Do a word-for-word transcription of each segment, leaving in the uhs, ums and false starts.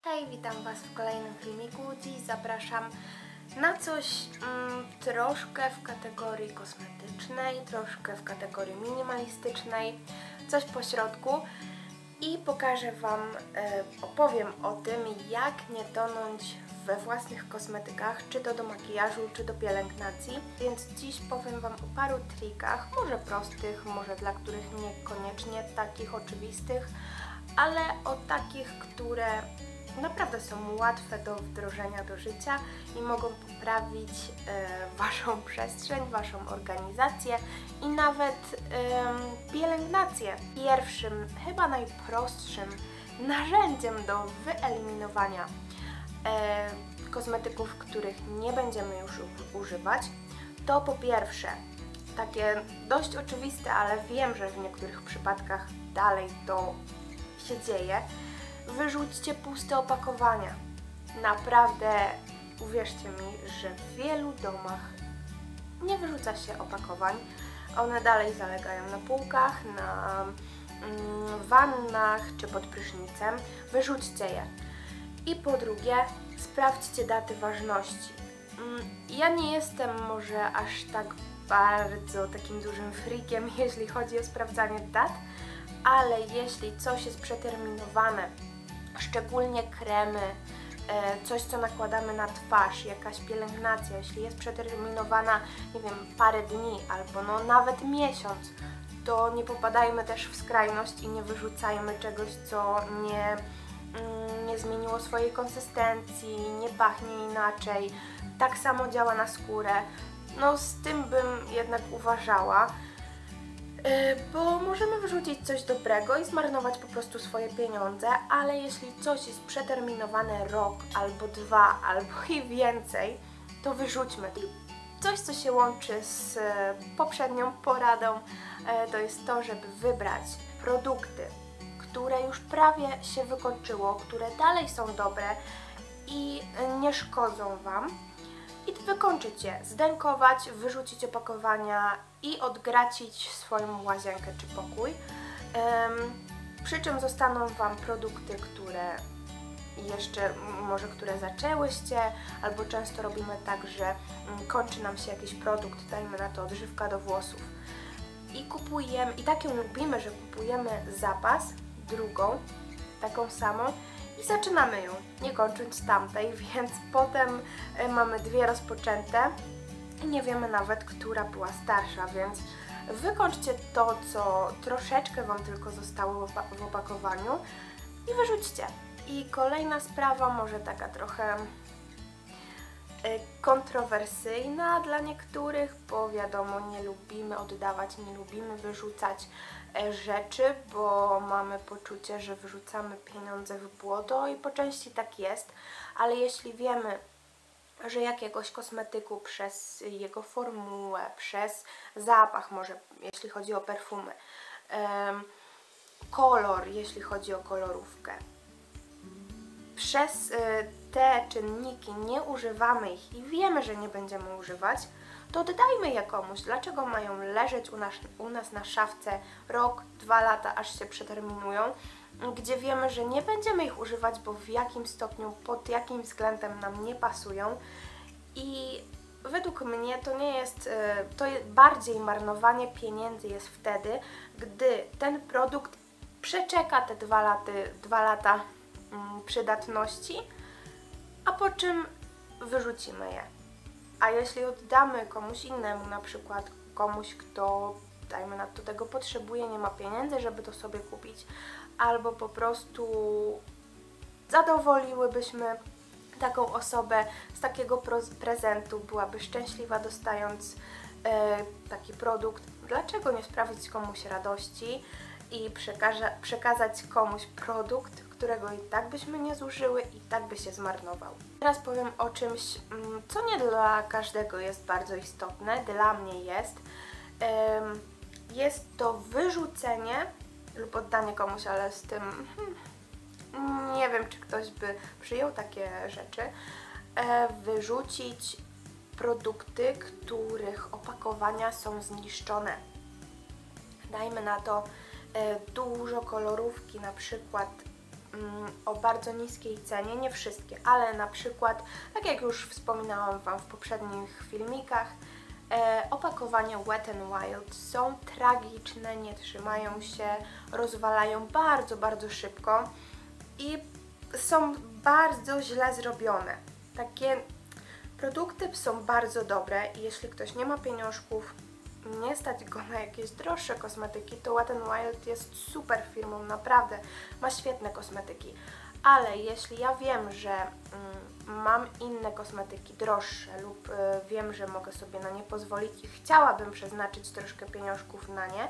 Hej, witam Was w kolejnym filmiku. Dziś zapraszam na coś mm, troszkę w kategorii kosmetycznej, troszkę w kategorii minimalistycznej, coś po środku i pokażę Wam, e, opowiem o tym, jak nie tonąć we własnych kosmetykach, czy to do makijażu, czy do pielęgnacji. Więc dziś powiem Wam o paru trikach, może prostych, może dla których niekoniecznie takich oczywistych, ale o takich, które naprawdę są łatwe do wdrożenia do życia i mogą poprawić e, Waszą przestrzeń, Waszą organizację i nawet e, pielęgnację. Pierwszym, chyba najprostszym narzędziem do wyeliminowania e, kosmetyków, których nie będziemy już używać, to po pierwsze takie dość oczywiste, ale wiem, że w niektórych przypadkach dalej to się dzieje. Wyrzućcie puste opakowania. Naprawdę, uwierzcie mi, że w wielu domach nie wyrzuca się opakowań. One dalej zalegają na półkach, na mm, wannach czy pod prysznicem. Wyrzućcie je. I po drugie, sprawdźcie daty ważności. Ja nie jestem może aż tak bardzo takim dużym freakiem, jeśli chodzi o sprawdzanie dat, ale jeśli coś jest przeterminowane, szczególnie kremy, coś co nakładamy na twarz, jakaś pielęgnacja, jeśli jest przeterminowana, nie wiem, parę dni albo no nawet miesiąc, to nie popadajmy też w skrajność i nie wyrzucajmy czegoś, co nie, nie zmieniło swojej konsystencji, nie pachnie inaczej, tak samo działa na skórę. No z tym bym jednak uważała, bo możemy wyrzucić coś dobrego i zmarnować po prostu swoje pieniądze, ale jeśli coś jest przeterminowane rok, albo dwa, albo i więcej, to wyrzućmy. I coś, co się łączy z poprzednią poradą, to jest to, żeby wybrać produkty, które już prawie się wykończyło, które dalej są dobre i nie szkodzą Wam, i wykończyć je, zdękować, wyrzucić opakowania i odgracić swoją łazienkę czy pokój. Um, przy czym zostaną Wam produkty, które jeszcze, może które zaczęłyście, albo często robimy tak, że um, kończy nam się jakiś produkt, dajmy na to odżywka do włosów i kupujemy, i tak ją lubimy, że kupujemy zapas, drugą, taką samą, i zaczynamy ją, nie kończąc tamtej, więc potem mamy dwie rozpoczęte i nie wiemy nawet, która była starsza, więc wykończcie to, co troszeczkę Wam tylko zostało w opakowaniu i wyrzućcie. I kolejna sprawa, może taka trochę kontrowersyjna dla niektórych, bo wiadomo, nie lubimy oddawać, nie lubimy wyrzucać rzeczy, bo mamy poczucie, że wyrzucamy pieniądze w błoto i po części tak jest, ale jeśli wiemy, że jakiegoś kosmetyku przez jego formułę, przez zapach, może jeśli chodzi o perfumy, kolor, jeśli chodzi o kolorówkę, przez te czynniki nie używamy ich i wiemy, że nie będziemy używać, to oddajmy je komuś. Dlaczego mają leżeć u nas, u nas na szafce rok, dwa lata, aż się przeterminują, gdzie wiemy, że nie będziemy ich używać, bo w jakim stopniu, pod jakim względem nam nie pasują. I według mnie to nie jest, to jest bardziej marnowanie pieniędzy jest wtedy, gdy ten produkt przeczeka te dwa, laty, dwa lata przydatności, a po czym wyrzucimy je. A jeśli oddamy komuś innemu, na przykład komuś, kto, dajmy na to, tego potrzebuje, nie ma pieniędzy, żeby to sobie kupić, albo po prostu zadowoliłybyśmy taką osobę z takiego prezentu, byłaby szczęśliwa dostając e, taki produkt, dlaczego nie sprawić komuś radości i przekaza przekazać komuś produkt, którego i tak byśmy nie zużyły i tak by się zmarnował. Teraz powiem o czymś, co nie dla każdego jest bardzo istotne, dla mnie jest. Jest to wyrzucenie lub oddanie komuś, ale z tym hmm, nie wiem, czy ktoś by przyjął takie rzeczy. Wyrzucić produkty, których opakowania są zniszczone. Dajmy na to dużo kolorówki, na przykład mm, o bardzo niskiej cenie, nie wszystkie, ale na przykład, tak jak już wspominałam Wam w poprzednich filmikach, e, opakowania Wet n Wild są tragiczne, nie trzymają się, rozwalają bardzo, bardzo szybko i są bardzo źle zrobione. Takie produkty są bardzo dobre i jeśli ktoś nie ma pieniążków, nie stać go na jakieś droższe kosmetyki, to Wet n Wild jest super firmą, naprawdę ma świetne kosmetyki. Ale jeśli ja wiem, że mm, mam inne kosmetyki droższe lub y, wiem, że mogę sobie na nie pozwolić i chciałabym przeznaczyć troszkę pieniążków na nie,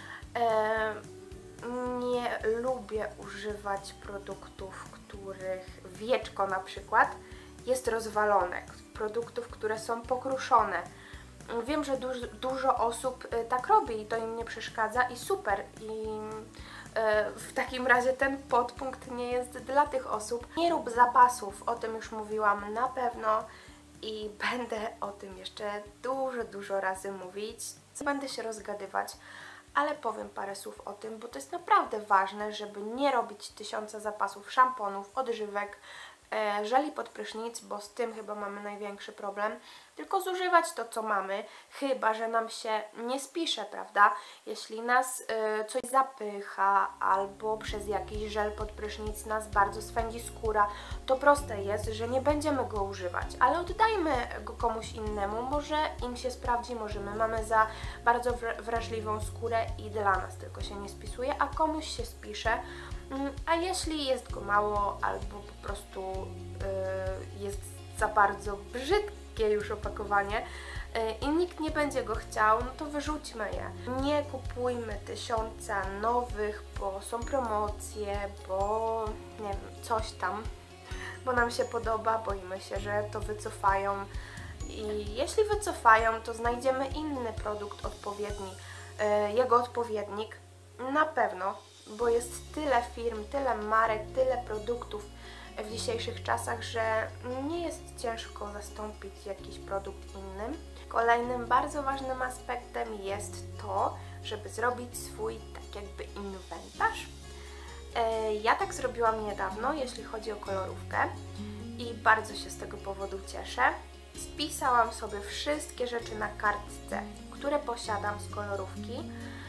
y, nie lubię używać produktów, których wieczko na przykład jest rozwalone, produktów, które są pokruszone. Wiem, że duż, dużo osób y, tak robi i to im nie przeszkadza i super. I y, w takim razie ten podpunkt nie jest dla tych osób. Nie rób zapasów, o tym już mówiłam na pewno i będę o tym jeszcze dużo, dużo razy mówić. Będę się rozgadywać, ale powiem parę słów o tym, bo to jest naprawdę ważne, żeby nie robić tysiąca zapasów szamponów, odżywek, żeli pod prysznic, bo z tym chyba mamy największy problem, tylko zużywać to, co mamy, chyba że nam się nie spisze, prawda? Jeśli nas y, coś zapycha albo przez jakiś żel pod prysznic nas bardzo swędzi skóra, to proste jest, że nie będziemy go używać, ale oddajmy go komuś innemu, może im się sprawdzi, może my mamy za bardzo wrażliwą skórę i dla nas tylko się nie spisuje, a komuś się spisze. A jeśli jest go mało albo po prostu yy, jest za bardzo brzydkie już opakowanie yy, i nikt nie będzie go chciał, no to wyrzućmy je. Nie kupujmy tysiąca nowych, bo są promocje, bo nie wiem, coś tam, bo nam się podoba, boimy się, że to wycofają i jeśli wycofają, to znajdziemy inny produkt odpowiedni, yy, jego odpowiednik na pewno, bo jest tyle firm, tyle marek, tyle produktów w dzisiejszych czasach, że nie jest ciężko zastąpić jakiś produkt innym. Kolejnym bardzo ważnym aspektem jest to, żeby zrobić swój tak jakby inwentarz. Ja tak zrobiłam niedawno, jeśli chodzi o kolorówkę i bardzo się z tego powodu cieszę. Spisałam sobie wszystkie rzeczy na kartce, które posiadam z kolorówki.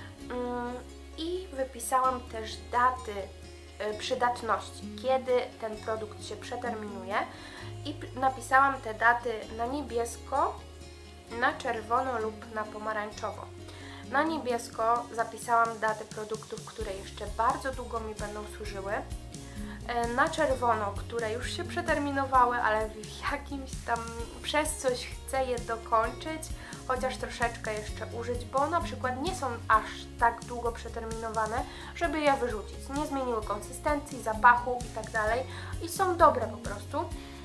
I wypisałam też daty y, przydatności, kiedy ten produkt się przeterminuje i napisałam te daty na niebiesko, na czerwono lub na pomarańczowo. Na niebiesko zapisałam daty produktów, które jeszcze bardzo długo mi będą służyły. Y, na czerwono, które już się przeterminowały, ale w jakimś tam przez coś chcę je dokończyć, chociaż troszeczkę jeszcze użyć, bo na przykład nie są aż tak długo przeterminowane, żeby je wyrzucić. Nie zmieniły konsystencji, zapachu i tak dalej i są dobre po prostu.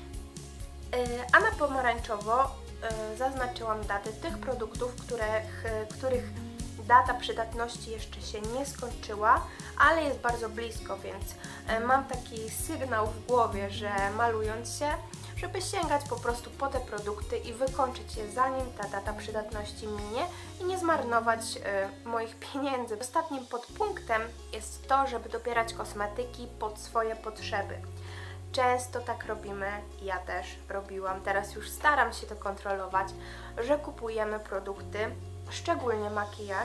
A na pomarańczowo zaznaczyłam daty tych produktów, których, których data przydatności jeszcze się nie skończyła, ale jest bardzo blisko, więc mam taki sygnał w głowie, że malując się, żeby sięgać po prostu po te produkty i wykończyć je, zanim ta data przydatności minie i nie zmarnować y, moich pieniędzy. Ostatnim podpunktem jest to, żeby dobierać kosmetyki pod swoje potrzeby. Często tak robimy, ja też robiłam, teraz już staram się to kontrolować, że kupujemy produkty, szczególnie makijaż,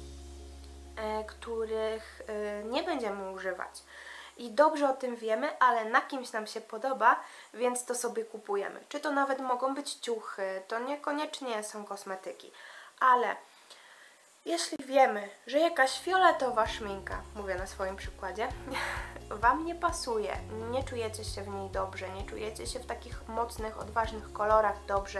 y, których y, nie będziemy używać. I dobrze o tym wiemy, ale na kimś nam się podoba, więc to sobie kupujemy. Czy to nawet mogą być ciuchy, to niekoniecznie są kosmetyki. Ale jeśli wiemy, że jakaś fioletowa szminka, mówię na swoim przykładzie, Wam nie pasuje, nie czujecie się w niej dobrze, nie czujecie się w takich mocnych, odważnych kolorach dobrze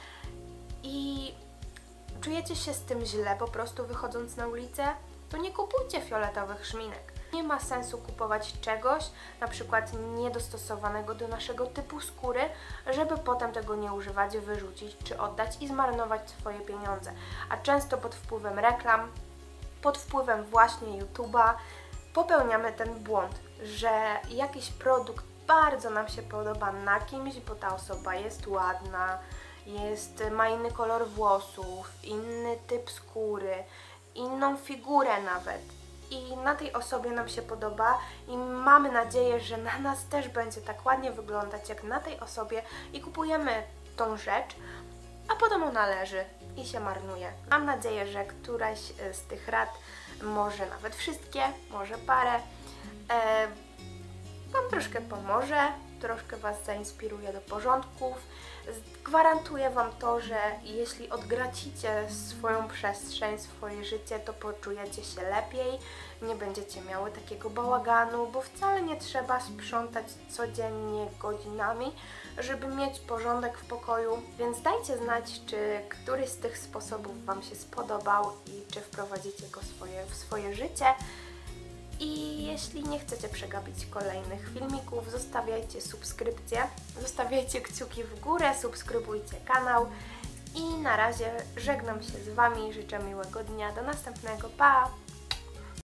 i czujecie się z tym źle po prostu wychodząc na ulicę, to nie kupujcie fioletowych szminek. Nie ma sensu kupować czegoś, na przykład niedostosowanego do naszego typu skóry, żeby potem tego nie używać, wyrzucić czy oddać i zmarnować swoje pieniądze. A często pod wpływem reklam, pod wpływem właśnie YouTube'a popełniamy ten błąd, że jakiś produkt bardzo nam się podoba na kimś, bo ta osoba jest ładna, jest, ma inny kolor włosów, inny typ skóry, inną figurę nawet. i na tej osobie nam się podoba i mamy nadzieję, że na nas też będzie tak ładnie wyglądać jak na tej osobie i kupujemy tą rzecz, a potem ona leży i się marnuje. Mam nadzieję, że któraś z tych rad, może nawet wszystkie, może parę, e, Wam troszkę pomoże, troszkę Was zainspiruje do porządków. Gwarantuję Wam to, że jeśli odgracicie swoją przestrzeń, swoje życie, to poczujecie się lepiej, nie będziecie miały takiego bałaganu, bo wcale nie trzeba sprzątać codziennie godzinami, żeby mieć porządek w pokoju, więc dajcie znać, czy któryś z tych sposobów Wam się spodobał i czy wprowadzicie go swoje, w swoje życie. I jeśli nie chcecie przegapić kolejnych filmików, zostawiajcie subskrypcję, zostawiajcie kciuki w górę, subskrybujcie kanał i na razie żegnam się z Wami, życzę miłego dnia, do następnego, pa!